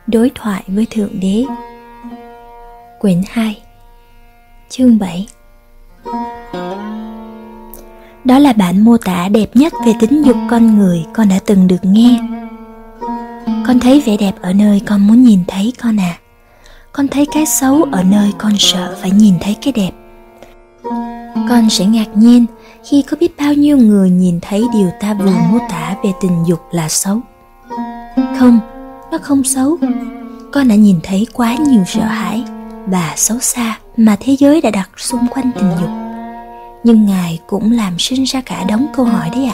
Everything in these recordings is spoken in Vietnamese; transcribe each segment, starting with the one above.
Đối thoại với Thượng Đế. Quyển 2, chương 7. Đó là bản mô tả đẹp nhất về tính dục con người con đã từng được nghe. Con thấy vẻ đẹp ở nơi con muốn nhìn thấy con à. Con thấy cái xấu ở nơi con sợ phải nhìn thấy cái đẹp. Con sẽ ngạc nhiên khi có biết bao nhiêu người nhìn thấy điều ta vừa mô tả về tình dục là xấu. Không, nó không xấu. Con đã nhìn thấy quá nhiều sợ hãi và xấu xa mà thế giới đã đặt xung quanh tình dục. Nhưng Ngài cũng làm sinh ra cả đống câu hỏi đấy ạ.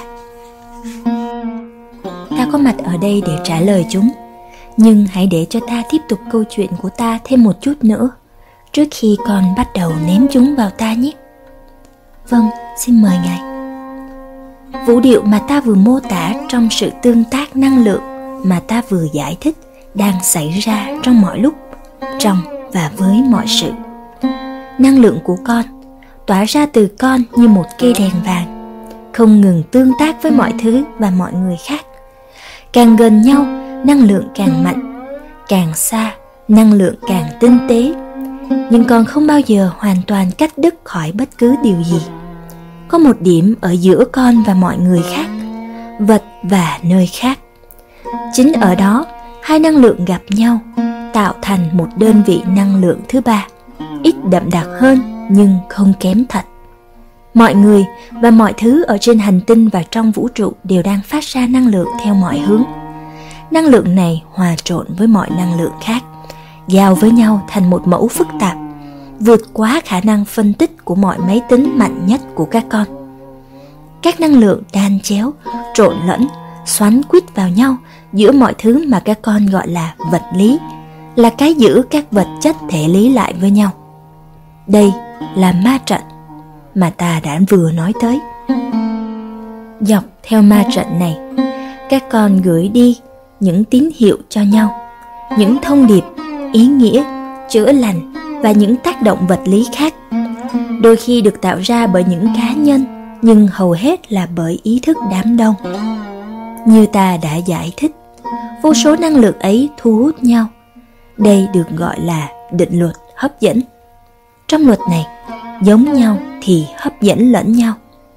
Ta có mặt ở đây để trả lời chúng, nhưng hãy để cho ta tiếp tục câu chuyện của ta thêm một chút nữa trước khi con bắt đầu ném chúng vào ta nhé. Vâng, xin mời Ngài. Vũ điệu mà ta vừa mô tả trong sự tương tác năng lượng mà ta vừa giải thích đang xảy ra trong mọi lúc, trong và với mọi sự. Năng lượng của con tỏa ra từ con như một cây đèn vàng, không ngừng tương tác với mọi thứ và mọi người khác. Càng gần nhau, năng lượng càng mạnh, càng xa, năng lượng càng tinh tế. Nhưng con không bao giờ hoàn toàn cắt đứt khỏi bất cứ điều gì. Có một điểm ở giữa con và mọi người khác, vật và nơi khác. Chính ở đó, hai năng lượng gặp nhau, tạo thành một đơn vị năng lượng thứ ba, ít đậm đặc hơn nhưng không kém thật. Mọi người và mọi thứ ở trên hành tinh và trong vũ trụ đều đang phát ra năng lượng theo mọi hướng. Năng lượng này hòa trộn với mọi năng lượng khác, giao với nhau thành một mẫu phức tạp, vượt quá khả năng phân tích của mọi máy tính mạnh nhất của các con. Các năng lượng đan chéo, trộn lẫn, xoắn quýt vào nhau giữa mọi thứ mà các con gọi là vật lý, là cái giữ các vật chất thể lý lại với nhau. Đây là ma trận mà ta đã vừa nói tới. Dọc theo ma trận này, các con gửi đi những tín hiệu cho nhau, những thông điệp, ý nghĩa, chữa lành và những tác động vật lý khác, đôi khi được tạo ra bởi những cá nhân, nhưng hầu hết là bởi ý thức đám đông. Như ta đã giải thích, vô số năng lượng ấy thu hút nhau. Đây được gọi là định luật hấp dẫn. Trong luật này, giống nhau thì hấp dẫn lẫn nhau.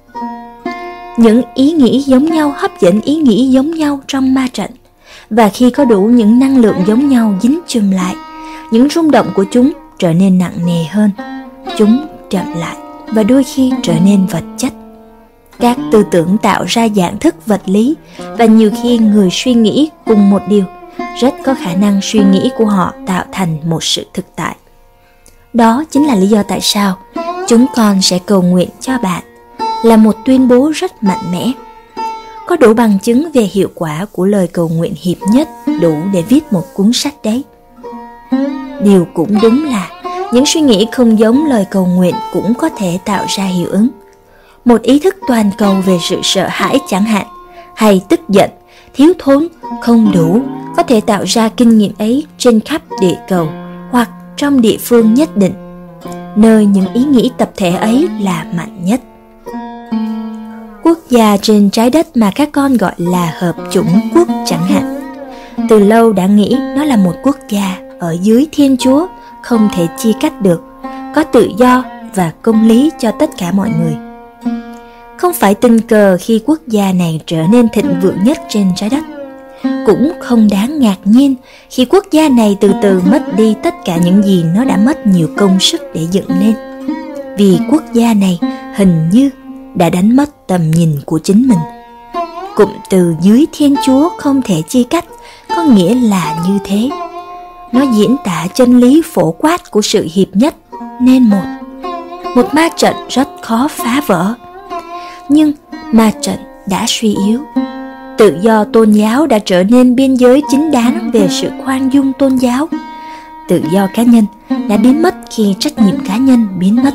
Những ý nghĩ giống nhau hấp dẫn ý nghĩ giống nhau trong ma trận. Và khi có đủ những năng lượng giống nhau dính chùm lại, những rung động của chúng trở nên nặng nề hơn. Chúng chậm lại và đôi khi trở nên vật chất. Các tư tưởng tạo ra dạng thức vật lý, và nhiều khi người suy nghĩ cùng một điều, rất có khả năng suy nghĩ của họ tạo thành một sự thực tại. Đó chính là lý do tại sao chúng con sẽ cầu nguyện cho bạn, là một tuyên bố rất mạnh mẽ. Có đủ bằng chứng về hiệu quả của lời cầu nguyện hiệp nhất đủ để viết một cuốn sách đấy. Điều cũng đúng là những suy nghĩ không giống lời cầu nguyện cũng có thể tạo ra hiệu ứng. Một ý thức toàn cầu về sự sợ hãi chẳng hạn, hay tức giận, thiếu thốn, không đủ, có thể tạo ra kinh nghiệm ấy trên khắp địa cầu hoặc trong địa phương nhất định, nơi những ý nghĩ tập thể ấy là mạnh nhất. Quốc gia trên trái đất mà các con gọi là hợp chủng quốc chẳng hạn, từ lâu đã nghĩ nó là một quốc gia ở dưới Thiên Chúa, không thể chia cắt được, có tự do và công lý cho tất cả mọi người. Không phải tình cờ khi quốc gia này trở nên thịnh vượng nhất trên trái đất. Cũng không đáng ngạc nhiên khi quốc gia này từ từ mất đi tất cả những gì nó đã mất nhiều công sức để dựng lên. Vì quốc gia này hình như đã đánh mất tầm nhìn của chính mình. Cụm từ dưới Thiên Chúa không thể chia cắt có nghĩa là như thế. Nó diễn tả chân lý phổ quát của sự hiệp nhất nên một ma trận rất khó phá vỡ. Nhưng ma trận đã suy yếu. Tự do tôn giáo đã trở nên biên giới chính đáng về sự khoan dung tôn giáo. Tự do cá nhân đã biến mất khi trách nhiệm cá nhân biến mất.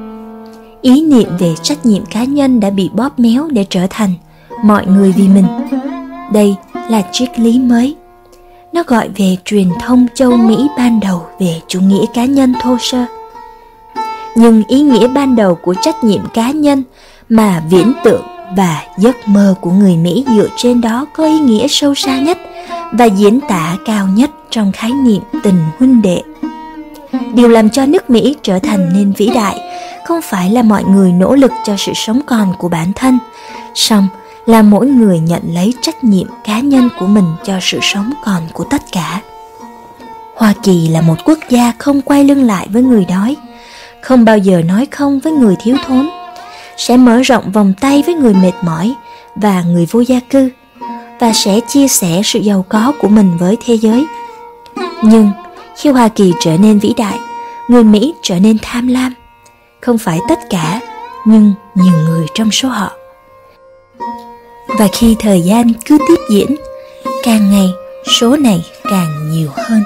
Ý niệm về trách nhiệm cá nhân đã bị bóp méo để trở thành mọi người vì mình. Đây là triết lý mới. Nó gọi về truyền thông châu Mỹ ban đầu về chủ nghĩa cá nhân thô sơ. Nhưng ý nghĩa ban đầu của trách nhiệm cá nhân mà viễn tượng và giấc mơ của người Mỹ dựa trên đó có ý nghĩa sâu xa nhất và diễn tả cao nhất trong khái niệm tình huynh đệ. Điều làm cho nước Mỹ trở thành nên vĩ đại không phải là mọi người nỗ lực cho sự sống còn của bản thân, song là mỗi người nhận lấy trách nhiệm cá nhân của mình cho sự sống còn của tất cả. Hoa Kỳ là một quốc gia không quay lưng lại với người đói, không bao giờ nói không với người thiếu thốn, sẽ mở rộng vòng tay với người mệt mỏi và người vô gia cư, và sẽ chia sẻ sự giàu có của mình với thế giới. Nhưng khi Hoa Kỳ trở nên vĩ đại, người Mỹ trở nên tham lam, không phải tất cả, nhưng nhiều người trong số họ. Và khi thời gian cứ tiếp diễn, càng ngày số này càng nhiều hơn.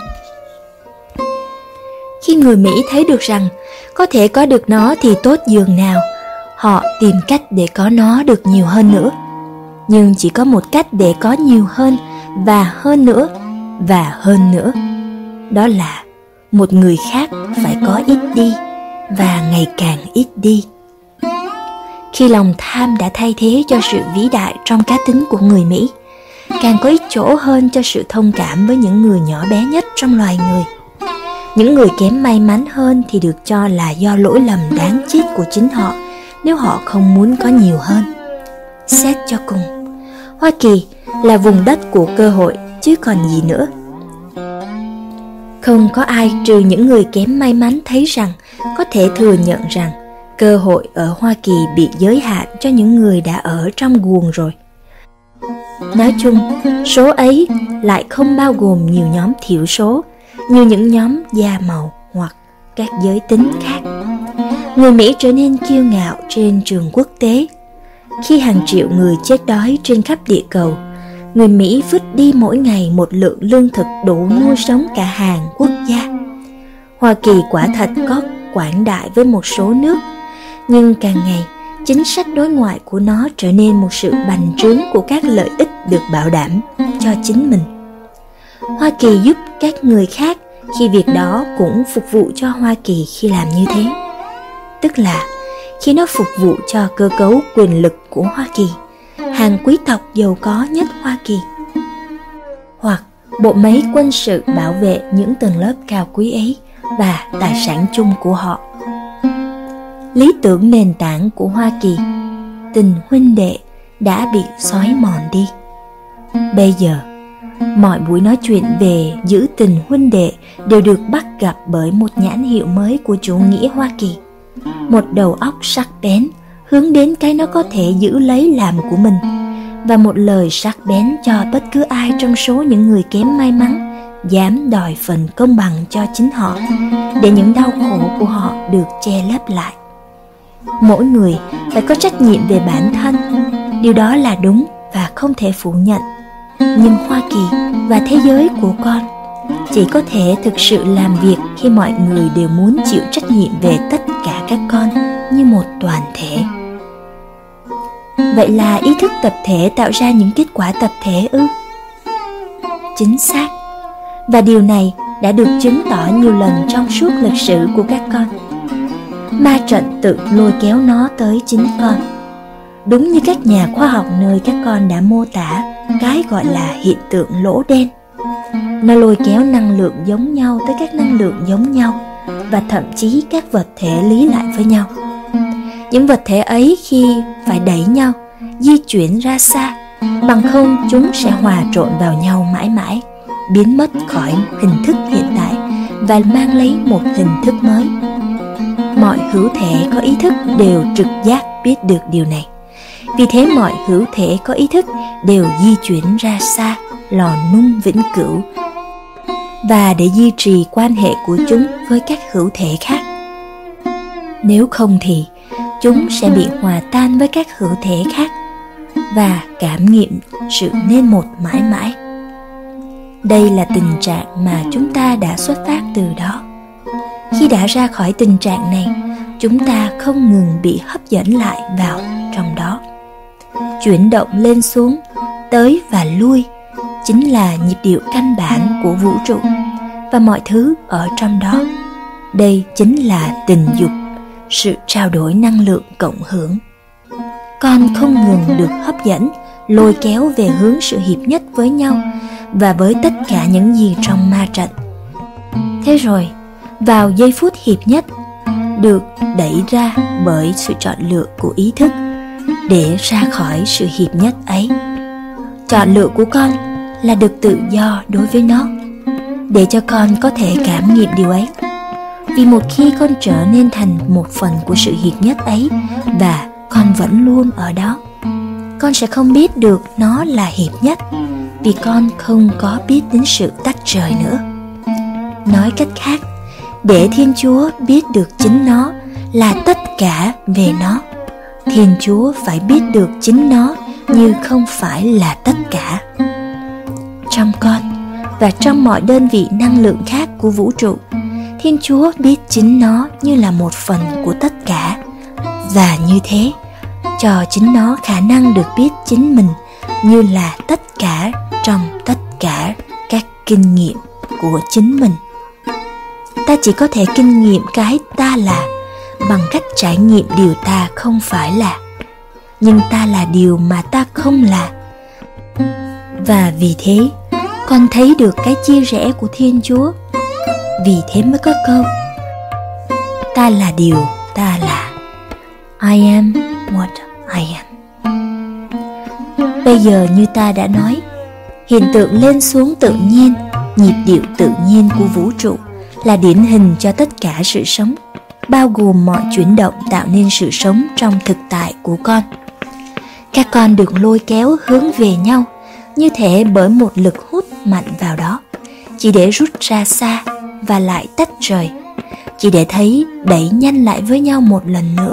Khi người Mỹ thấy được rằng có thể có được nó thì tốt dường nào, họ tìm cách để có nó được nhiều hơn nữa. Nhưng chỉ có một cách để có nhiều hơn và hơn nữa và hơn nữa. Đó là một người khác phải có ít đi và ngày càng ít đi. Khi lòng tham đã thay thế cho sự vĩ đại trong cá tính của người Mỹ, càng có ít chỗ hơn cho sự thông cảm với những người nhỏ bé nhất trong loài người. Những người kém may mắn hơn thì được cho là do lỗi lầm đáng chết của chính họ nếu họ không muốn có nhiều hơn. Xét cho cùng, Hoa Kỳ là vùng đất của cơ hội chứ còn gì nữa. Không có ai trừ những người kém may mắn thấy rằng có thể thừa nhận rằng cơ hội ở Hoa Kỳ bị giới hạn cho những người đã ở trong guồng rồi. Nói chung, số ấy lại không bao gồm nhiều nhóm thiểu số như những nhóm da màu hoặc các giới tính khác. Người Mỹ trở nên kiêu ngạo trên trường quốc tế. Khi hàng triệu người chết đói trên khắp địa cầu, người Mỹ vứt đi mỗi ngày một lượng lương thực đủ nuôi sống cả hàng quốc gia. Hoa Kỳ quả thật có quảng đại với một số nước, nhưng càng ngày, chính sách đối ngoại của nó trở nên một sự bành trướng của các lợi ích được bảo đảm cho chính mình. Hoa Kỳ giúp các người khác khi việc đó cũng phục vụ cho Hoa Kỳ khi làm như thế. Tức là khi nó phục vụ cho cơ cấu quyền lực của Hoa Kỳ, hàng quý tộc giàu có nhất Hoa Kỳ, hoặc bộ máy quân sự bảo vệ những tầng lớp cao quý ấy và tài sản chung của họ. Lý tưởng nền tảng của Hoa Kỳ, tình huynh đệ, đã bị xói mòn đi. Bây giờ, mọi buổi nói chuyện về giữ tình huynh đệ đều được bắt gặp bởi một nhãn hiệu mới của chủ nghĩa Hoa Kỳ. Một đầu óc sắc bén hướng đến cái nó có thể giữ lấy làm của mình, và một lời sắc bén cho bất cứ ai trong số những người kém may mắn dám đòi phần công bằng cho chính họ, để những đau khổ của họ được che lấp lại. Mỗi người phải có trách nhiệm về bản thân, điều đó là đúng và không thể phủ nhận. Nhưng Hoa Kỳ và thế giới của con chỉ có thể thực sự làm việc khi mọi người đều muốn chịu trách nhiệm về tất cả các con như một toàn thể. Vậy là ý thức tập thể tạo ra những kết quả tập thể ư? Chính xác. Và điều này đã được chứng tỏ nhiều lần trong suốt lịch sử của các con. Ma trận tự lôi kéo nó tới chính con. Đúng như các nhà khoa học nơi các con đã mô tả cái gọi là hiện tượng lỗ đen. Nó lôi kéo năng lượng giống nhau tới các năng lượng giống nhau, và thậm chí các vật thể lý lại với nhau. Những vật thể ấy khi phải đẩy nhau, di chuyển ra xa, bằng không chúng sẽ hòa trộn vào nhau mãi mãi, biến mất khỏi hình thức hiện tại và mang lấy một hình thức mới. Mọi hữu thể có ý thức đều trực giác biết được điều này. Vì thế mọi hữu thể có ý thức đều di chuyển ra xa lò nung vĩnh cửu, và để duy trì quan hệ của chúng với các hữu thể khác. Nếu không thì chúng sẽ bị hòa tan với các hữu thể khác và cảm nghiệm sự nên một mãi mãi. Đây là tình trạng mà chúng ta đã xuất phát từ đó. Khi đã ra khỏi tình trạng này, chúng ta không ngừng bị hấp dẫn lại vào trong đó. Chuyển động lên xuống, tới và lui chính là nhịp điệu căn bản của vũ trụ và mọi thứ ở trong đó. Đây chính là tình dục, sự trao đổi năng lượng cộng hưởng. con không ngừng được hấp dẫn, lôi kéo về hướng sự hiệp nhất với nhau và với tất cả những gì trong ma trận. Thế rồi, vào giây phút hiệp nhất, được đẩy ra bởi sự chọn lựa của ý thức để ra khỏi sự hiệp nhất ấy. Chọn lựa của con là được tự do đối với nó, để cho con có thể cảm nghiệm điều ấy. Vì một khi con trở nên thành một phần của sự hiệp nhất ấy và con vẫn luôn ở đó, con sẽ không biết được nó là hiệp nhất, vì con không có biết đến sự tách rời nữa. Nói cách khác, để Thiên Chúa biết được chính nó là tất cả về nó, Thiên Chúa phải biết được chính nó như không phải là tất cả. Trong con và trong mọi đơn vị năng lượng khác của vũ trụ, Thiên Chúa biết chính nó như là một phần của tất cả, và như thế cho chính nó khả năng được biết chính mình như là tất cả trong tất cả các kinh nghiệm của chính mình. Ta chỉ có thể kinh nghiệm cái ta là bằng cách trải nghiệm điều ta không phải là, nhưng ta là điều mà ta không là. Và vì thế con thấy được cái chia rẽ của Thiên Chúa. Vì thế mới có câu ta là điều ta là. I am what I am. Bây giờ như ta đã nói, hiện tượng lên xuống tự nhiên, nhịp điệu tự nhiên của vũ trụ là điển hình cho tất cả sự sống, bao gồm mọi chuyển động tạo nên sự sống trong thực tại của con. Các con được lôi kéo hướng về nhau như thể bởi một lực hút mạnh vào đó, chỉ để rút ra xa và lại tách rời, chỉ để thấy đẩy nhanh lại với nhau một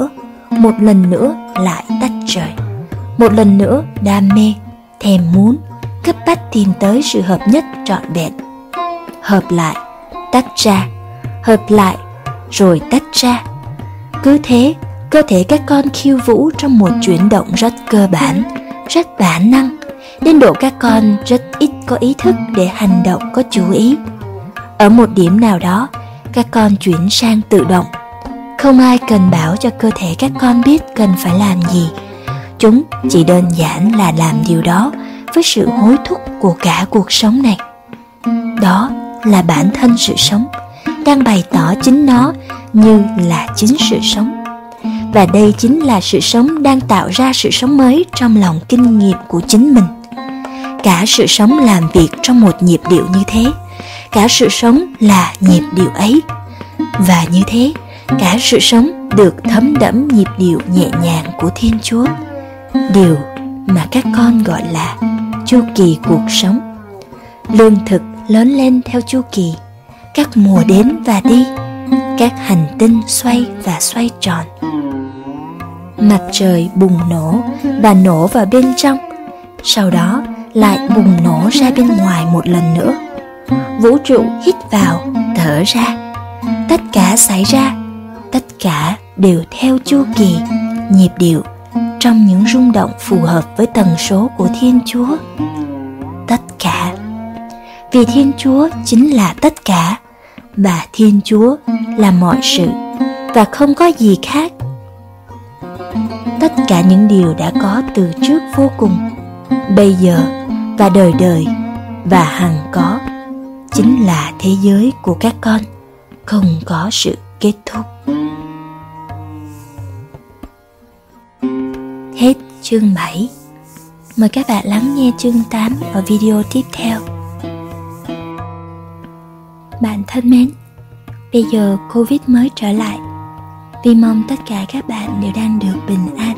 lần nữa lại tách rời, một lần nữa đam mê, thèm muốn, cấp bách tìm tới sự hợp nhất trọn vẹn. Hợp lại, tách ra, hợp lại, rồi tách ra. Cứ thế, cơ thể các con khiêu vũ trong một chuyển động rất cơ bản, rất bản năng, đến độ các con rất ít có ý thức để hành động có chú ý. Ở một điểm nào đó, các con chuyển sang tự động. Không ai cần bảo cho cơ thể các con biết cần phải làm gì. Chúng chỉ đơn giản là làm điều đó với sự hối thúc của cả cuộc sống này. Đó là bản thân sự sống, đang bày tỏ chính nó như là chính sự sống. Và đây chính là sự sống đang tạo ra sự sống mới trong lòng kinh nghiệm của chính mình. Cả sự sống làm việc trong một nhịp điệu như thế, cả sự sống là nhịp điệu ấy. Và như thế, cả sự sống được thấm đẫm nhịp điệu nhẹ nhàng của Thiên Chúa, điều mà các con gọi là chu kỳ cuộc sống. Lương thực lớn lên theo chu kỳ, các mùa đến và đi, các hành tinh xoay và xoay tròn. Mặt trời bùng nổ và nổ vào bên trong, sau đó lại bùng nổ ra bên ngoài một lần nữa. Vũ trụ hít vào, thở ra. Tất cả xảy ra, tất cả đều theo chu kỳ, nhịp điệu, trong những rung động phù hợp với tần số của Thiên Chúa. Tất cả. Vì Thiên Chúa chính là tất cả, và Thiên Chúa là mọi sự, và không có gì khác. Tất cả những điều đã có từ trước vô cùng, bây giờ và đời đời và hằng có, chính là thế giới của các con, không có sự kết thúc. Hết chương 7. Mời các bạn lắng nghe chương 8 ở video tiếp theo. Bạn thân mến, bây giờ Covid mới trở lại. Vi mong tất cả các bạn đều đang được bình an.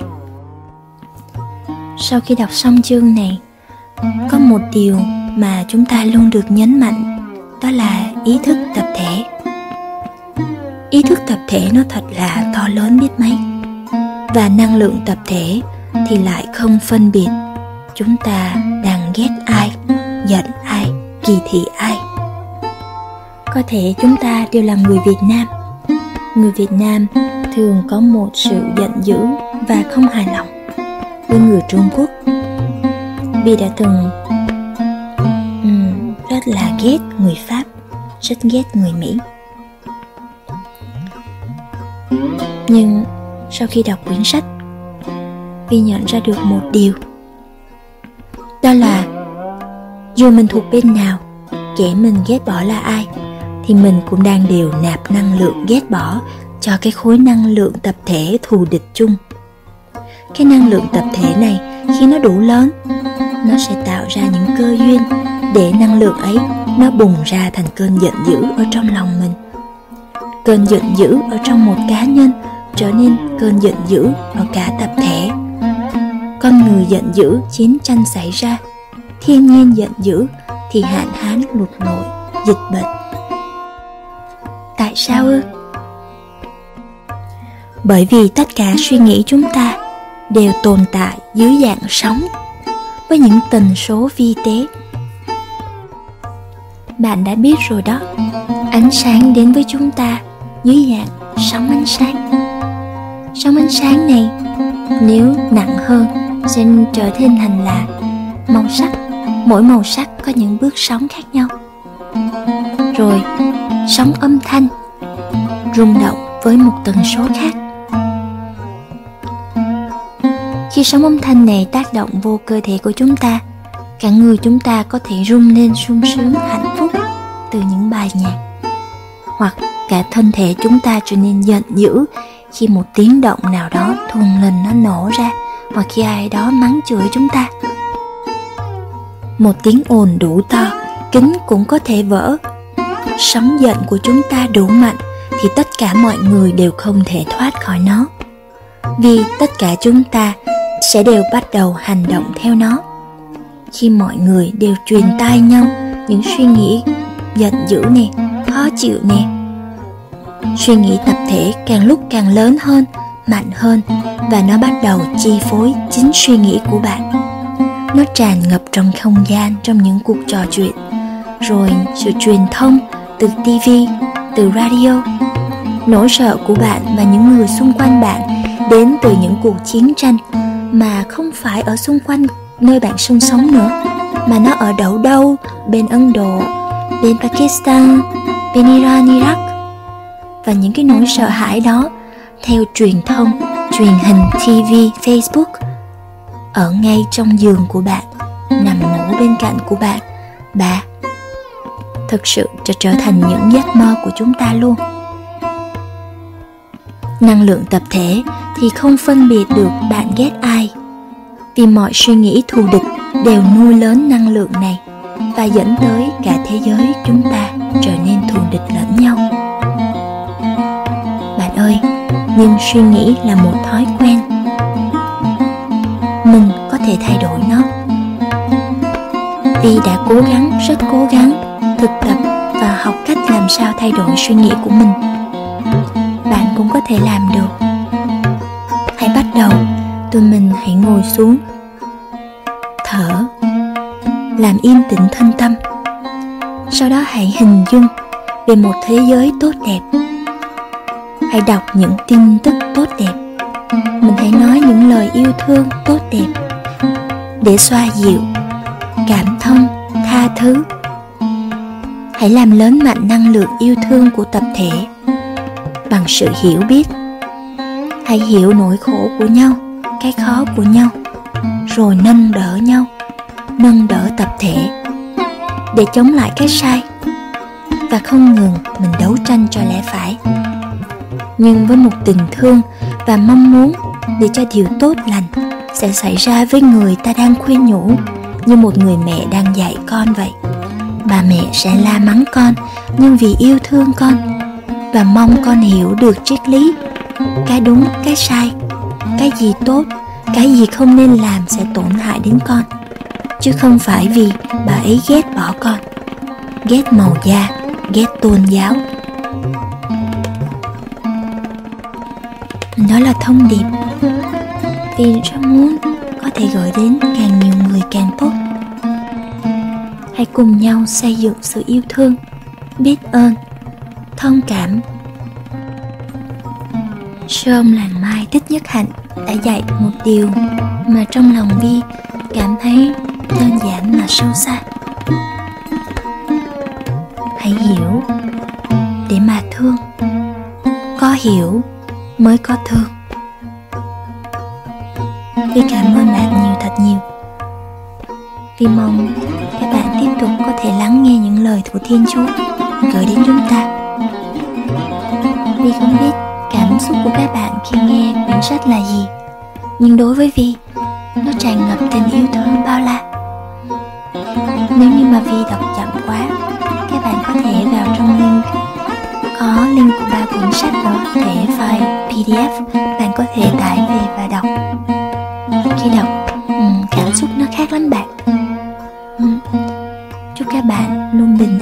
Sau khi đọc xong chương này, có một điều mà chúng ta luôn được nhấn mạnh, đó là ý thức tập thể. Ý thức tập thể nó thật là to lớn biết mấy. Và năng lượng tập thể thì lại không phân biệt chúng ta đang ghét ai, giận ai, kỳ thị ai. Có thể chúng ta đều là người Việt Nam. Người Việt Nam thường có một sự giận dữ và không hài lòng với người Trung Quốc, vì đã từng rất là ghét người Pháp, rất ghét người Mỹ. Nhưng sau khi đọc quyển sách Vi nhận ra được một điều, đó là dù mình thuộc bên nào, kẻ mình ghét bỏ là ai, thì mình cũng đang đều nạp năng lượng ghét bỏ cho cái khối năng lượng tập thể thù địch chung. Cái năng lượng tập thể này khi nó đủ lớn, nó sẽ tạo ra những cơ duyên để năng lượng ấy nó bùng ra thành cơn giận dữ ở trong lòng mình. Cơn giận dữ ở trong một cá nhân trở nên cơn giận dữ ở cả tập thể. Con người giận dữ, chiến tranh xảy ra. Thiên nhiên giận dữ thì hạn hán, lụt lội, dịch bệnh. Tại sao ư? Bởi vì tất cả suy nghĩ chúng ta đều tồn tại dưới dạng sóng với những tần số vi tế. Bạn đã biết rồi đó, ánh sáng đến với chúng ta dưới dạng sóng ánh sáng. Sóng ánh sáng này nếu nặng hơn sẽ trở thành là màu sắc. Mỗi màu sắc có những bước sóng khác nhau. Rồi sóng âm thanh rung động với một tần số khác. Khi sóng âm thanh này tác động vô cơ thể của chúng ta, cả người chúng ta có thể rung lên sung sướng hạnh phúc từ những bài nhạc. Hoặc cả thân thể chúng ta trở nên giận dữ khi một tiếng động nào đó thùng lình nó nổ ra, hoặc khi ai đó mắng chửi chúng ta. Một tiếng ồn đủ to, kính cũng có thể vỡ. Sóng giận của chúng ta đủ mạnh thì tất cả mọi người đều không thể thoát khỏi nó, vì tất cả chúng ta sẽ đều bắt đầu hành động theo nó. Khi mọi người đều truyền tai nhau những suy nghĩ giận dữ nè, khó chịu nè, suy nghĩ tập thể càng lúc càng lớn hơn, mạnh hơn, và nó bắt đầu chi phối chính suy nghĩ của bạn. Nó tràn ngập trong không gian, trong những cuộc trò chuyện, rồi sự truyền thông từ TV, từ radio. Nỗi sợ của bạn và những người xung quanh bạn đến từ những cuộc chiến tranh mà không phải ở xung quanh nơi bạn sinh sống nữa, mà nó ở đâu bên Ấn Độ, bên Pakistan, bên Iran, Iraq. Và những cái nỗi sợ hãi đó theo truyền thông, truyền hình, TV, Facebook, ở ngay trong giường của bạn, nằm ngủ bên cạnh của bạn, thực sự trở thành những giấc mơ của chúng ta luôn. Năng lượng tập thể thì không phân biệt được bạn ghét ai, vì mọi suy nghĩ thù địch đều nuôi lớn năng lượng này và dẫn tới cả thế giới chúng ta trở nên thù địch lẫn nhau. Bạn ơi, nhưng suy nghĩ là một thói quen. Mình có thể thay đổi nó. Vi đã cố gắng, rất cố gắng thực tập và học cách làm sao thay đổi suy nghĩ của mình. Bạn cũng có thể làm được. Hãy bắt đầu, tụi mình hãy ngồi xuống, thở, làm yên tĩnh thân tâm. Sau đó hãy hình dung về một thế giới tốt đẹp. Hãy đọc những tin tức tốt đẹp. Mình hãy nói những lời yêu thương tốt đẹp để xoa dịu, cảm thông, tha thứ. Hãy làm lớn mạnh năng lượng yêu thương của tập thể bằng sự hiểu biết. Hãy hiểu nỗi khổ của nhau, cái khó của nhau, rồi nâng đỡ nhau, nâng đỡ tập thể để chống lại cái sai, và không ngừng mình đấu tranh cho lẽ phải, nhưng với một tình thương và mong muốn để cho điều tốt lành sẽ xảy ra với người ta đang khuyên nhủ, như một người mẹ đang dạy con vậy. Bà mẹ sẽ la mắng con, nhưng vì yêu thương con và mong con hiểu được triết lý, cái đúng, cái sai, cái gì tốt, cái gì không nên làm sẽ tổn hại đến con, chứ không phải vì bà ấy ghét bỏ con, ghét màu da, ghét tôn giáo. Đó là thông điệp vì rất muốn có thể gửi đến càng nhiều người càng tốt. Hãy cùng nhau xây dựng sự yêu thương, biết ơn, thông cảm. Sư ông làng Mai Thích Nhất Hạnh đã dạy một điều mà trong lòng Vi cảm thấy đơn giản mà sâu xa. Hãy hiểu để mà thương. Có hiểu mới có thương. Vi cảm ơn bạn thật nhiều. Vi mong các bạn tiếp tục có thể lắng nghe những lời của Thiên Chúa gửi đến chúng ta. Vi không biết cảm xúc của các bạn khi nghe quyển sách là gì, nhưng đối với Vi, nó tràn ngập tình yêu thương bao la. Nếu như mà Vi đọc chậm quá, các bạn có thể vào trong link, có link của 3 cuốn sách ở thể file PDF, bạn có thể tải về và đọc. Khi đọc, cảm xúc nó khác lắm bạn. Chúc các bạn luôn bình